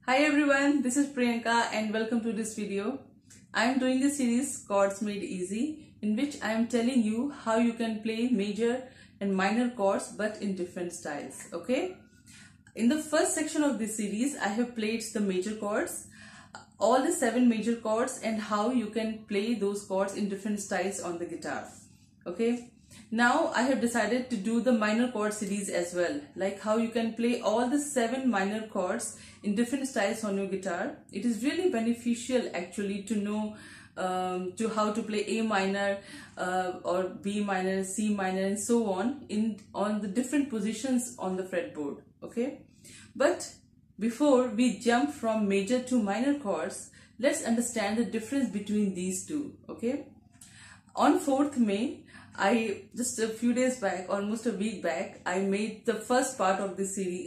Hi everyone, this is Priyanka and welcome to this video. I am doing a series Chords Made Easy in which I am telling you how you can play major and minor chords but in different styles. Okay. In the first section of this series, I have played the major chords, all the 7 major chords and how you can play those chords in different styles on the guitar. Okay. Now I have decided to do the minor chord series as well, like how you can play all the 7 minor chords in different styles on your guitar. It is really beneficial actually to know to how to play A minor or B minor, C minor and so on on the different positions on the fretboard. Okay, but before we jump from major to minor chords, let's understand the difference between these two. Okay, on 4th May, I just a few days back, almost a week back, I made the first part of this series,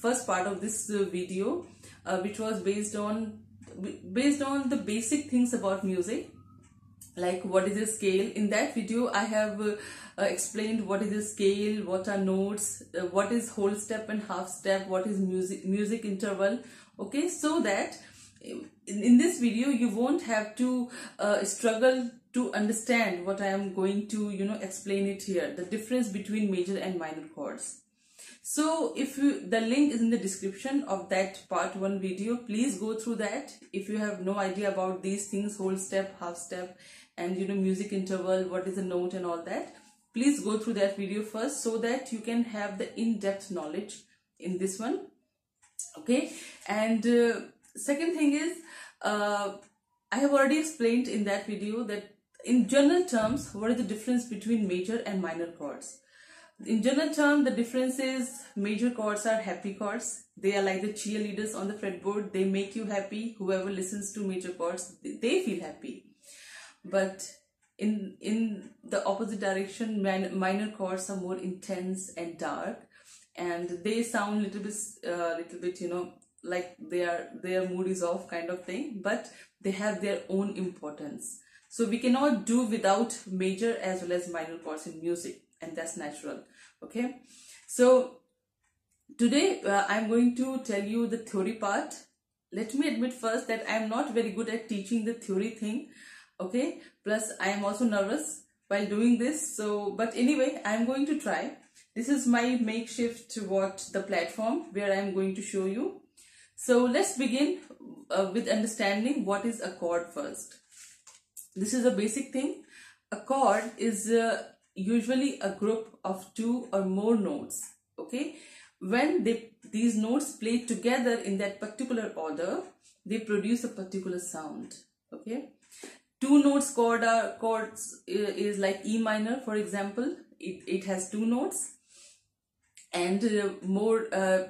video, which was based on the basic things about music, like what is a scale. In that video, I have explained what is a scale, what are notes, what is whole step and half step, what is music interval. Okay, so that in this video you won't have to struggle to understand what I am going to explain it here, the difference between major and minor chords. So if the link is in the description of that part 1 video, please go through that. If you have no idea about these things, whole step, half step and music interval, what is a note and all that, please go through that video first so that you can have the in-depth knowledge in this one. Okay, and second thing is, I have already explained in that video that in general terms, what is the difference between major and minor chords. In general term, the difference is major chords are happy chords. They are like the cheerleaders on the fretboard. They make you happy. Whoever listens to major chords, they feel happy. But in the opposite direction, minor chords are more intense and dark, and they sound little bit like their mood is off kind of thing, but they have their own importance. So we cannot do without major as well as minor chords in music, and that's natural. Okay, so today I'm going to tell you the theory part. Let me admit first that I'm not very good at teaching the theory thing. Okay, plus I am also nervous while doing this. So, but anyway, I'm going to try. This is my makeshift the platform where I'm going to show you. So let's begin with understanding what is a chord first. This is a basic thing. A chord is usually a group of 2 or more notes. Okay, when these notes play together in that particular order, they produce a particular sound. Okay, 2 notes chords is like E minor, for example. It has 2 notes, and more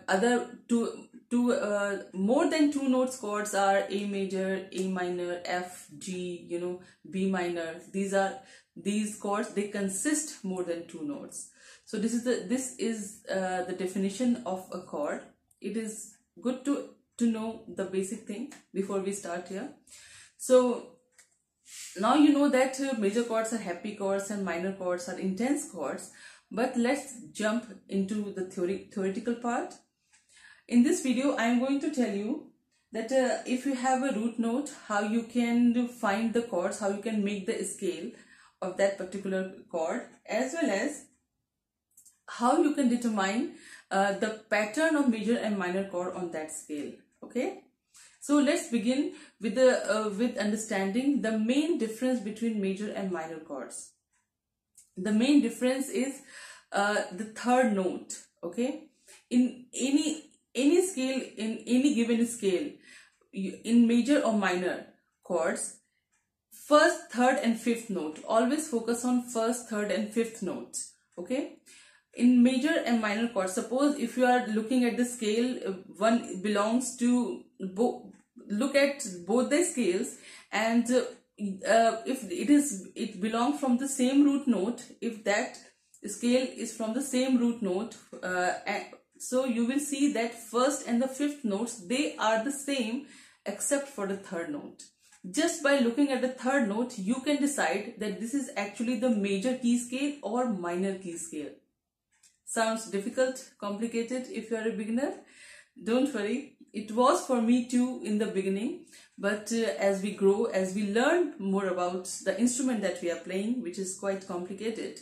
than 2 notes chords are A major, A minor, F, G, B minor. These chords, they consist more than 2 notes. So this is the definition of a chord. It is good to know the basic thing before we start here. So now you know that major chords are happy chords and minor chords are intense chords. But let's jump into the theoretical part. In this video, I am going to tell you that if you have a root note, how you can find the chords, how you can make the scale of that particular chord, as well as how you can determine the pattern of major and minor chord on that scale. Okay, so let's begin with with understanding the main difference between major and minor chords. The main difference is the third note. Okay, in any scale, in any given scale, in major or minor chords, first, third and fifth note, always focus on first, third and fifth notes. Okay, in major and minor chords, suppose if you are looking at the scale, one belongs to look at both the scales, and if it belongs from the same root note, if that scale is from the same root note, so you will see that first and the fifth notes, they are the same except for the third note. Just by looking at the third note, you can decide that this is actually the major key scale or minor key scale. Sounds difficult, complicated if you are a beginner? Don't worry, it was for me too in the beginning, but as we grow, as we learn more about the instrument that we are playing, which is quite complicated,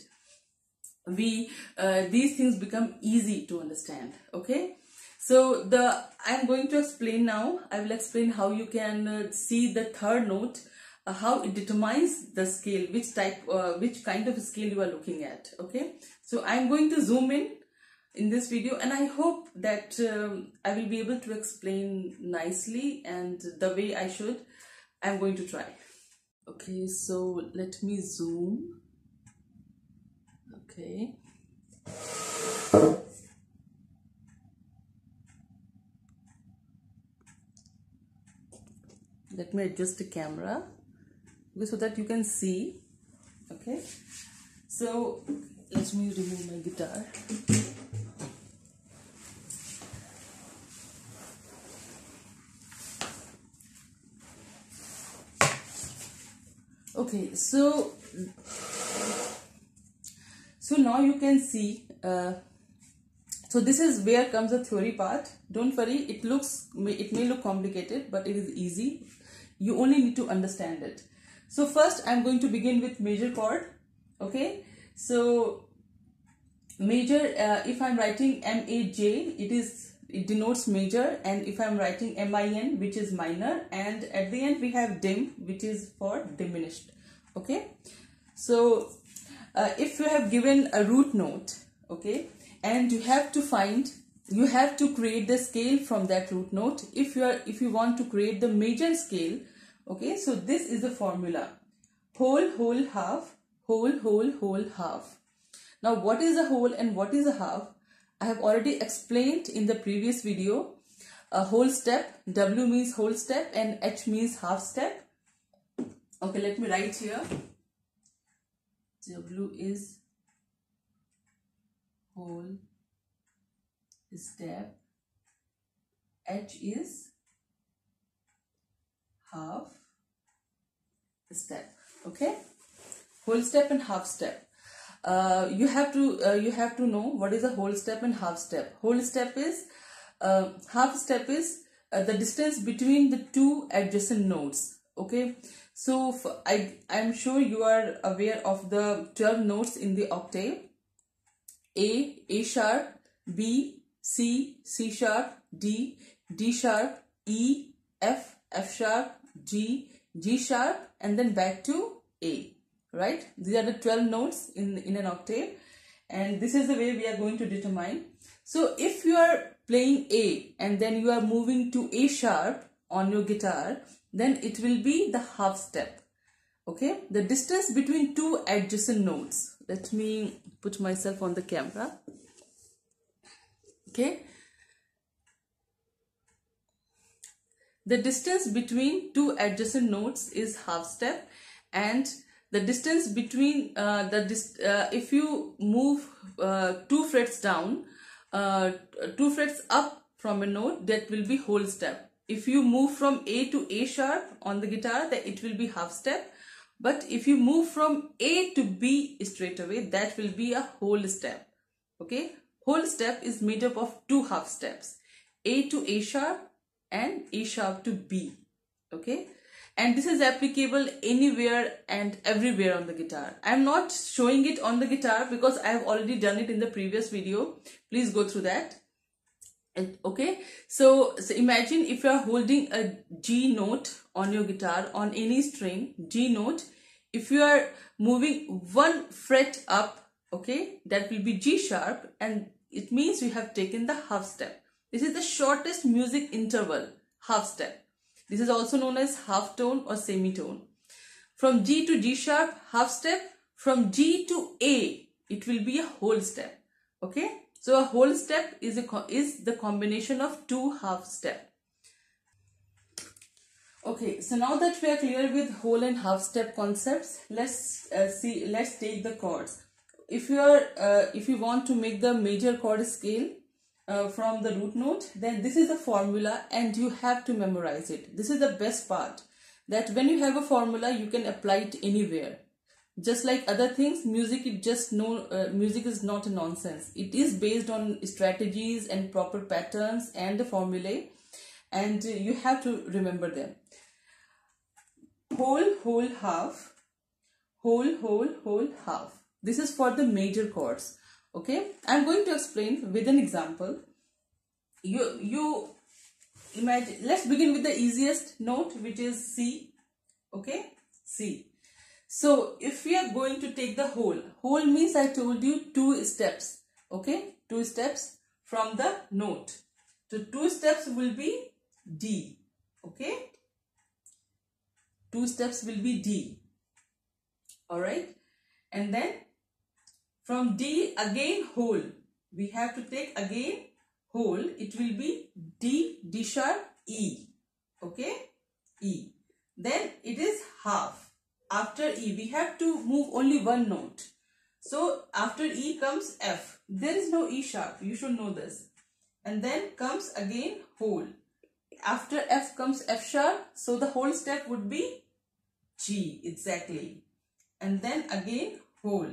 these things become easy to understand. Okay, so I'm going to explain now. I will explain how you can see the third note, how it determines the scale, which kind of scale you are looking at. Okay, so I'm going to zoom in this video, and I hope that I will be able to explain nicely and the way I should. I'm going to try. Okay, so let me zoom. Okay. Let me adjust the camera so that you can see. Okay, so let me remove my guitar. Okay, so now you can see, so this is where comes the theory part. Don't worry, it may look complicated, but it is easy. You only need to understand it. So first I'm going to begin with major chord. Okay, so major, if I'm writing M-A-J, it denotes major, and if I'm writing M-I-N, which is minor, and at the end we have dim, which is for diminished. Okay, so if you have given a root note, okay, and you have to create the scale from that root note. If you want to create the major scale, okay, so this is the formula: whole, whole, half, whole, whole, whole, half. Now what is a whole and what is a half? I have already explained in the previous video. A whole step, W means whole step and H means half step. Okay, let me write here. W is whole step, H is half step. Okay, whole step and half step. You have to know what is a whole step and half step. Whole step is half step is the distance between the two adjacent notes. Okay, so I'm sure you are aware of the 12 notes in the octave: A sharp, B, C, C sharp, D, D sharp, E, F, F sharp, G, G sharp, and then back to A. Right? These are the 12 notes in an octave, and this is the way we are going to determine. So if you are playing A and then you are moving to A sharp on your guitar, then it will be the half step. Okay, the distance between two adjacent notes. Let me put myself on the camera. Okay, the distance between two adjacent notes is half step, and the distance between if you move 2 frets down, 2 frets up from a note, that will be whole step. If you move from A to A sharp on the guitar, then it will be half step. But if you move from A to B straight away, that will be a whole step. Okay, whole step is made up of 2 half steps: A to A sharp and A sharp to B. Okay, and this is applicable anywhere and everywhere on the guitar. I am not showing it on the guitar because I have already done it in the previous video. Please go through that. Okay, so imagine if you are holding a G note on your guitar, on any string, G note. If you are moving 1 fret up, okay, that will be G sharp, and it means you have taken the half step. This is the shortest music interval, half step. This is also known as half tone or semitone. From G to G sharp, half step. From G to A, it will be a whole step. Okay, so a whole step is the combination of 2 half step. Okay, so now that we are clear with whole and half step concepts, let's take the chords. If you want to make the major chord scale from the root note, then this is the formula and you have to memorize it. This is the best part, that when you have a formula, you can apply it anywhere. just like other things, music is just music is not a nonsense. It is based on strategies and proper patterns and the formulae, and you have to remember them. Whole, whole, half, whole, whole, whole, half. This is for the major chords. Okay, I'm going to explain with an example. You imagine, let's begin with the easiest note, which is C. Okay, C. So if we are going to take the whole means I told you 2 steps. Okay, 2 steps from the note. So 2 steps will be D. Okay, 2 steps will be D. Alright, and then from D again whole. We have to take again whole. It will be D, D sharp, E. Okay, E. Then it is half. After E, we have to move only one note. So after E comes F. There is no E sharp. You should know this. And then comes again whole. After F comes F sharp. So the whole step would be G. Exactly. And then again whole.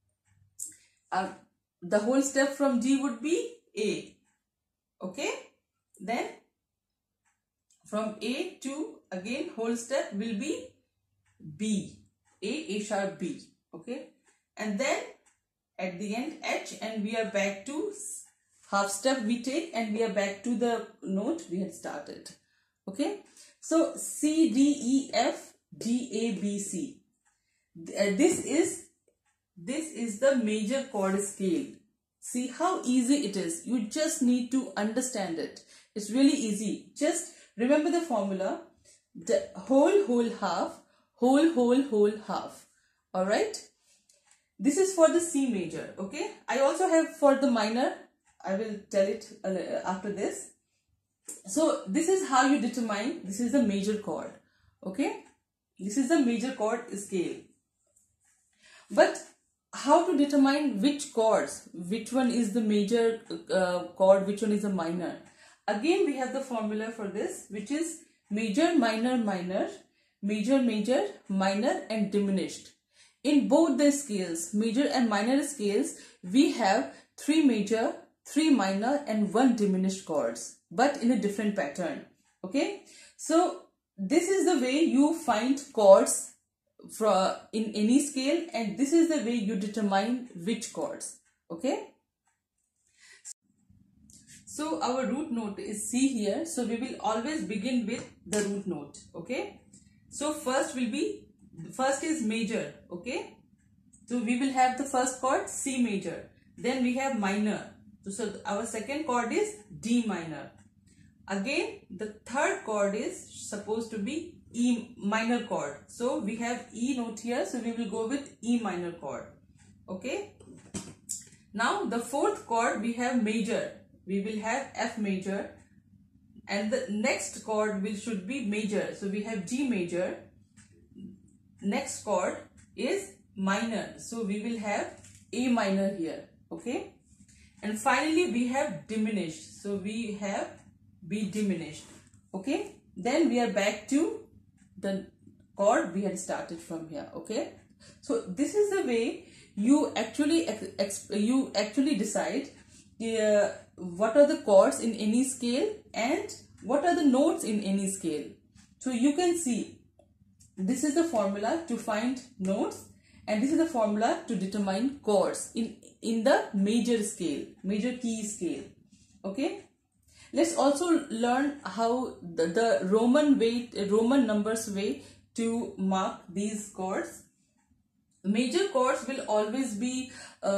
The whole step from G would be A. Okay. Then from A to again whole step will be B. A sharp, B. Okay. And then at the end H, and we are back to half step we take, and we are back to the note we had started. Okay. So C, D, E, F, G, A, B, C. This is the major chord scale. See how easy it is. You just need to understand it. It's really easy. Just remember the formula. The whole, whole, half, whole, whole, whole, half. Alright. This is for the C major. Okay. I also have for the minor. I will tell it after this. So this is how you determine. This is the major chord. Okay. This is the major chord scale. But how to determine which chords, which one is the major chord, which one is the minor? Again, we have the formula for this, which is major, minor, minor, major, major, minor, and diminished. In both the scales, major and minor scales, we have 3 major, 3 minor, and 1 diminished chords, but in a different pattern. Okay, so this is the way you find chords in any scale, and this is the way you determine which chords. Okay, so our root note is C here, so we will always begin with the root note. Okay, so first is major. Okay, so we will have the first chord C major, then we have minor, so our second chord is D minor. Again the third chord is supposed to be E minor chord. So we have E note here, so we will go with E minor chord. Okay. Now the fourth chord we have major. We will have F major, and the next chord should be major. So we have G major. Next chord is minor. So we will have A minor here. Okay. And finally we have diminished. So we have B diminished. Okay. Then we are back to the chord we had started from here. Okay, so this is the way you actually decide what are the chords in any scale and what are the notes in any scale. So you can see this is the formula to find notes, and this is the formula to determine chords in the major scale, major key scale. Okay. Let's also learn how the Roman numbers way to mark these chords. Major chords will always be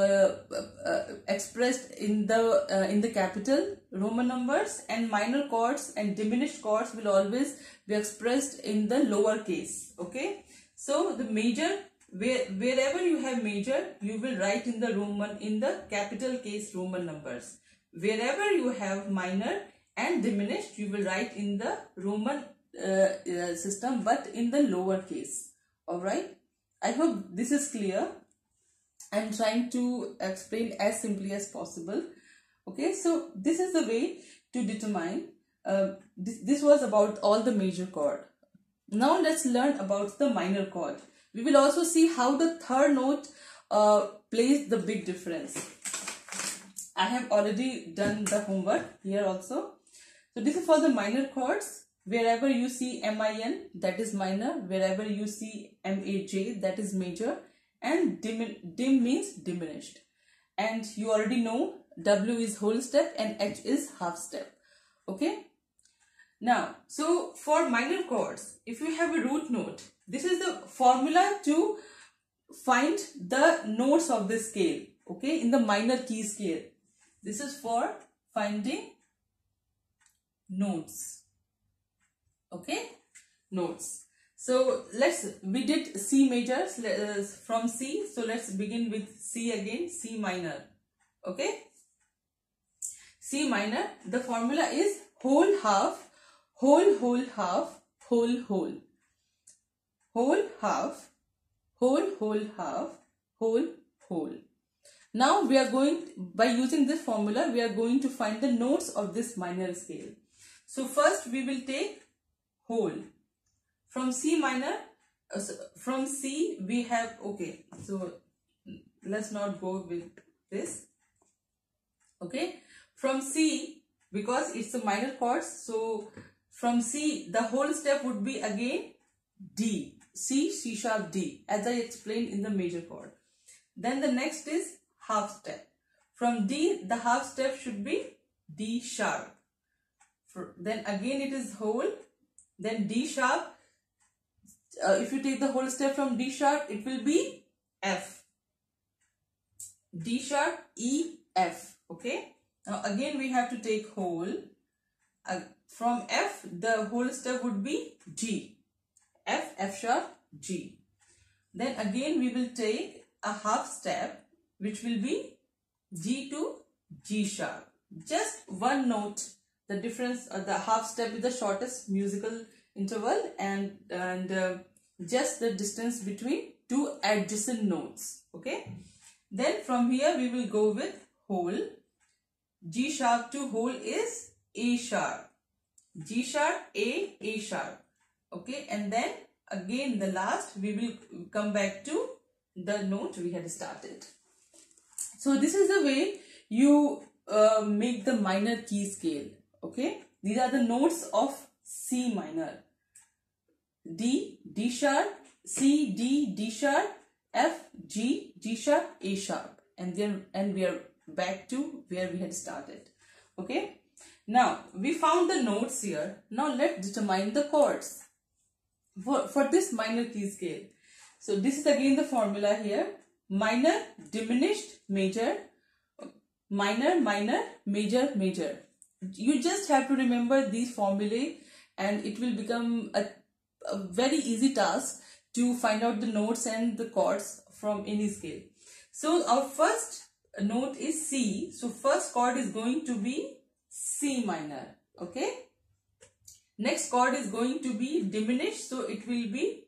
expressed in the capital Roman numbers, and minor chords and diminished chords will always be expressed in the lower case. Okay, so the major, wherever you have major, you will write in the capital case Roman numbers. Wherever you have minor and diminished, you will write in the Roman system, but in the lower case. Alright, I hope this is clear. I am trying to explain as simply as possible. Okay, so this is the way to determine. This was about all the major chord. Now let's learn about the minor chord. We will also see how the third note plays the big difference. I have already done the homework here also. So this is for the minor chords. Wherever you see MIN, that is minor. Wherever you see MAJ, that is major. And dim means diminished. And you already know W is whole step and H is half step. Okay. Now, so for minor chords, if you have a root note, this is the formula to find the notes of the scale. Okay, in the minor key scale. This is for finding notes. Okay, notes. So we did C major from C. So let's begin with C again, C minor. Okay, C minor, the formula is whole half, whole half, whole. Whole half, whole half, whole. Now we are going, by using this formula, we are going to find the notes of this minor scale. So first we will take whole. From C minor, from C we have, okay, so let's not go with this. Okay, from C, because it's a minor chord, so from C the whole step would be again D. C, C sharp, D, as I explained in the major chord. Then the next is half step. From D, the half step should be D sharp. Then again it is whole. Then D sharp. If you take the whole step from D sharp, it will be F. D sharp, E, F. Okay. Now again we have to take whole. From F, the whole step would be G. F, F sharp, G. Then again we will take a half step, which will be G to G sharp. Just one note. The difference, the half step is the shortest musical interval, and just the distance between two adjacent notes. Okay. Then from here we will go with whole. G sharp to whole is A sharp. G sharp, A sharp. Okay, and then again the last we will come back to the note we had started. So this is the way you make the minor key scale. Okay, these are the notes of C minor. D, D sharp, C, D, D sharp, F, G, G sharp, A sharp, and we are back to where we had started. Okay, now we found the notes here. Now let's determine the chords for this minor key scale. So this is again the formula here: minor, diminished, major, minor, minor, major, major. You just have to remember these formulae, and it will become a very easy task to find out the notes and the chords from any scale. So our first note is C. So first chord is going to be C minor. Okay. Next chord is going to be diminished. So it will be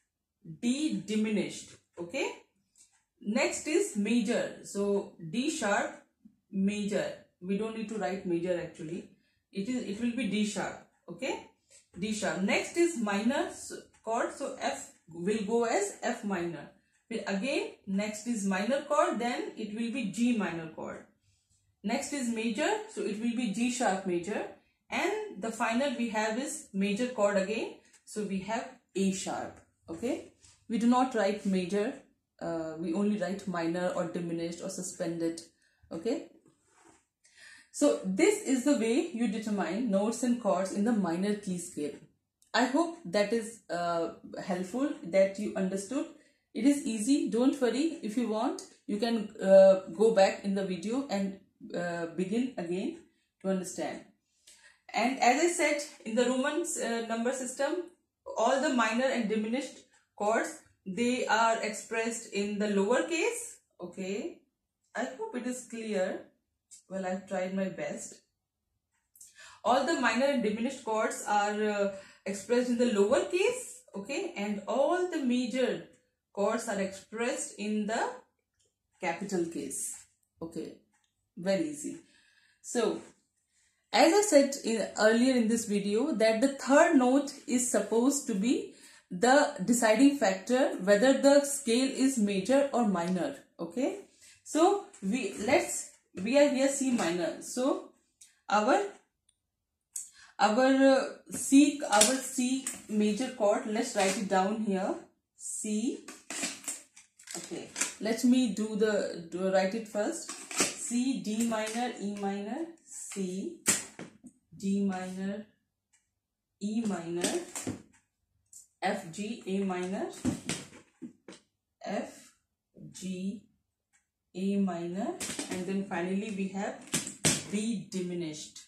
D diminished. Okay. Next is major. So D sharp, major. We don't need to write major actually. It will be D sharp. Okay. D sharp. Next is minor chord. So F will go as F minor. Again, next is minor chord. Then it will be G minor chord. Next is major. So it will be G sharp major. And the final we have is major chord again. So we have A sharp. Okay. We do not write major. We only write minor or diminished or suspended. Okay. So this is the way you determine notes and chords in the minor key scale. I hope that is helpful, that you understood. It is easy. Don't worry. If you want, you can go back in the video and begin again to understand. And as I said, in the Roman number system, all the minor and diminished chords, they are expressed in the lower case. Okay. I hope it is clear. Well, I've tried my best. All the minor and diminished chords are expressed in the lower case. Okay. And all the major chords are expressed in the capital case. Okay. Very easy. So, as I said earlier in this video, that the third note is supposed to be the deciding factor whether the scale is major or minor. Okay, so we are here C minor. So our C major chord, let's write it down here, C. Okay, let me write it first. C, D minor, E minor, C, D minor, E minor, F, G, A minor, F, G, A minor, and then finally we have B diminished.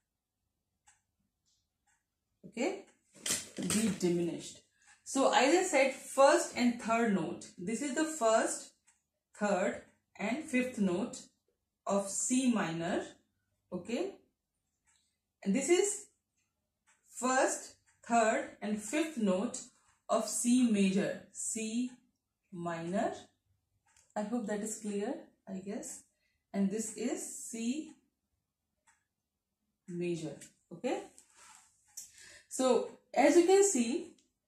Okay, B diminished. So as I said, first and third note. This is the first, third and fifth note of C minor. Okay, and this is first, third and fifth note of C major, C minor. I hope that is clear, I guess. And this is C major. Okay, so as you can see,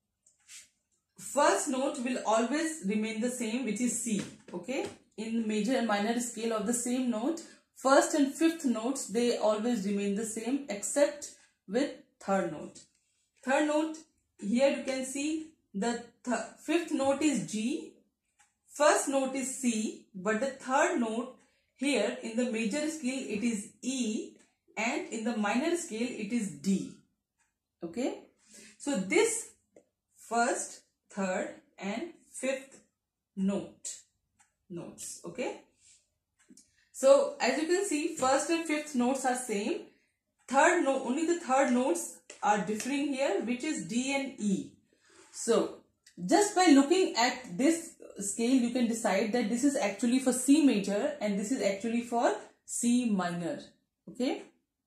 first note will always remain the same, which is C. Okay, in major and minor scale of the same note, first and fifth notes, they always remain the same except with third note. Third note, here you can see the fifth note is G, first note is C, but the third note here in the major scale it is E, and in the minor scale it is D. Okay, so this first, third and fifth notes. Okay, so as you can see, first and fifth notes are same. Third note, only the third notes are differing here, which is D and E. So just by looking at this scale, you can decide that this is actually for C major and this is actually for C minor. Okay,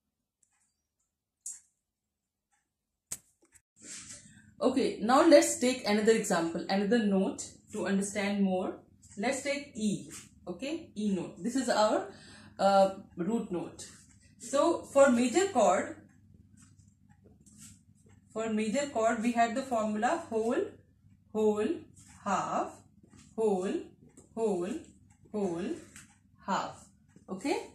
okay, now let's take another example, another note to understand more. Let's take E. Okay, E note. This is our root note. So for major chord, we have the formula whole, whole, half, whole, whole, whole, half. Okay,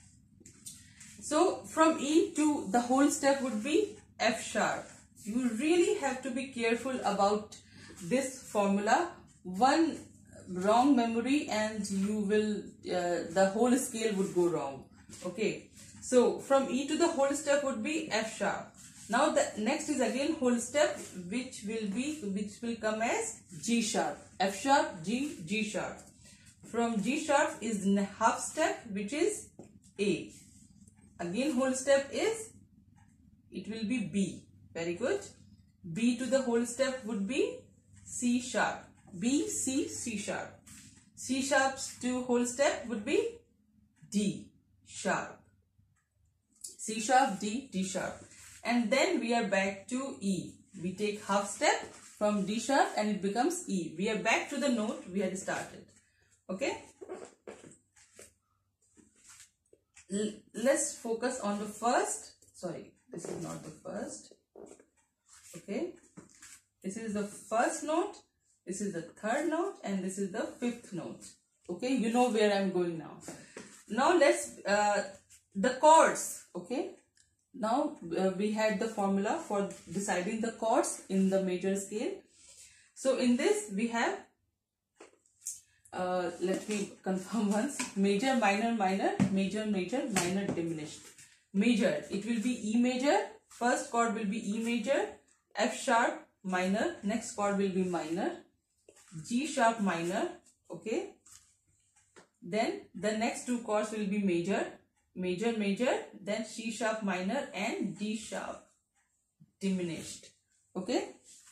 so from E to the whole step would be F sharp. You really have to be careful about this formula. One wrong memory and you will the whole scale would go wrong. Okay, so from E to the whole step would be F sharp. Now the next is again whole step, which will come as G sharp. F sharp, G, G sharp. From G sharp is half step, which is A. Again whole step is, it will be B. Very good. B to the whole step would be C sharp. B, C, C sharp. C sharp to whole step would be D sharp. C sharp, D, D sharp. And then we are back to E. We take half step from D sharp and it becomes E. We are back to the note we had started. Okay. Let's focus on the first. Sorry, this is not the first. Okay. This is the first note. This is the third note and this is the fifth note. Okay, you know where I'm going now. Now let's the chords. Okay, now we had the formula for deciding the chords in the major scale. So in this we have let me confirm once: major, minor, minor, major, major, minor, diminished. Major, it will be E major. First chord will be E major. F sharp minor. Next chord will be minor. G sharp minor. Okay, then the next two chords will be major, major, major, then C sharp minor and D sharp diminished. Okay,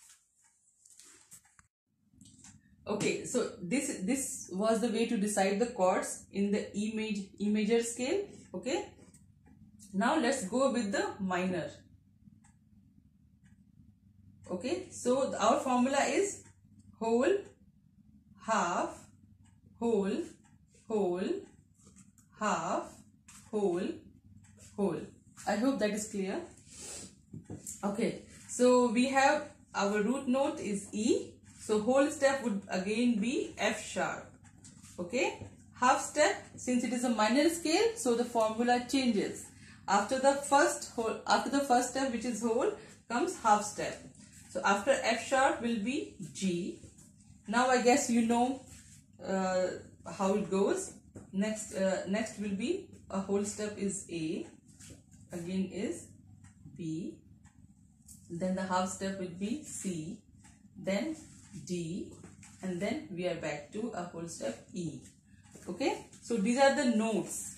okay, so this was the way to decide the chords in the E major scale. Okay, now let's go with the minor. Okay, so our formula is whole, half, whole, whole, half, whole, whole. I hope that is clear. Okay, so we have our root note is E. So whole step would again be F sharp. Okay. Half step, since it is a minor scale, so the formula changes. After the first step, which is whole, comes half step. So after F sharp will be G. Now I guess you know how it goes. Next will be a whole step is A. Again is B. Then the half step will be C. Then D. And then we are back to a whole step E. Okay. So these are the notes.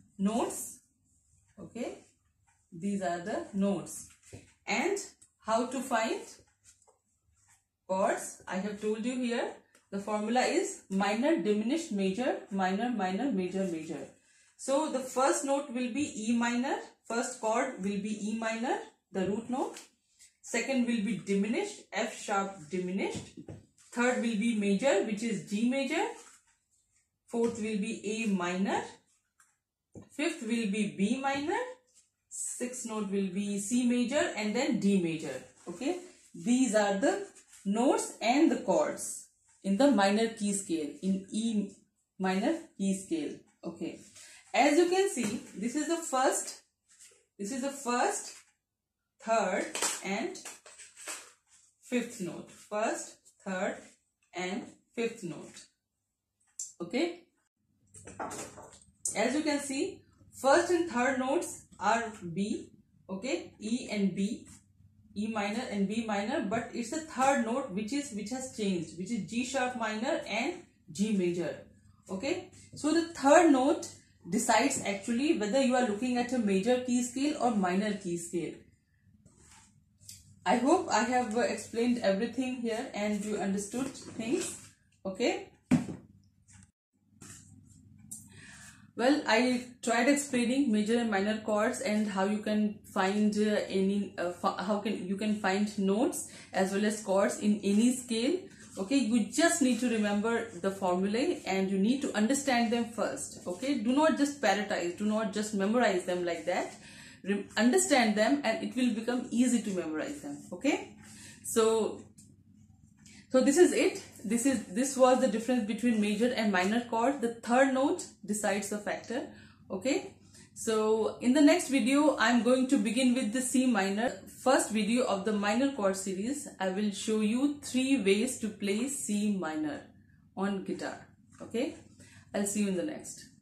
Okay. These are the notes. And how to find chords? I have told you here. The formula is minor, diminished, major, minor, minor, major, major. So the first note will be E minor. First chord will be E minor, the root note. Second will be diminished, F sharp diminished. Third will be major, which is G major. Fourth will be A minor. Fifth will be B minor. Sixth note will be C major and then D major. Okay. These are the notes and the chords in the minor key scale, in E minor key scale. Okay. As you can see, this is the first, third and fifth note. First, third and fifth note. Okay. As you can see, first and third notes are B. Okay. E and B. E minor and B minor, but it's the third note which has changed, which is G sharp minor and G major. Okay. So the third note decides actually whether you are looking at a major key scale or minor key scale. I hope I have explained everything here and you understood things. Okay. Well, I tried explaining major and minor chords and how you can find you can find notes as well as chords in any scale. Okay, you just need to remember the formulae and you need to understand them first. Okay, do not just parrotize, do not just memorize them like that. Understand them and it will become easy to memorize them. Okay, so this is it. This was the difference between major and minor chord. The third note decides the factor. Okay, so in the next video I'm going to begin with the C minor. First video of the minor chord series, I will show you 3 ways to play C minor on guitar. Okay, I'll see you in the next.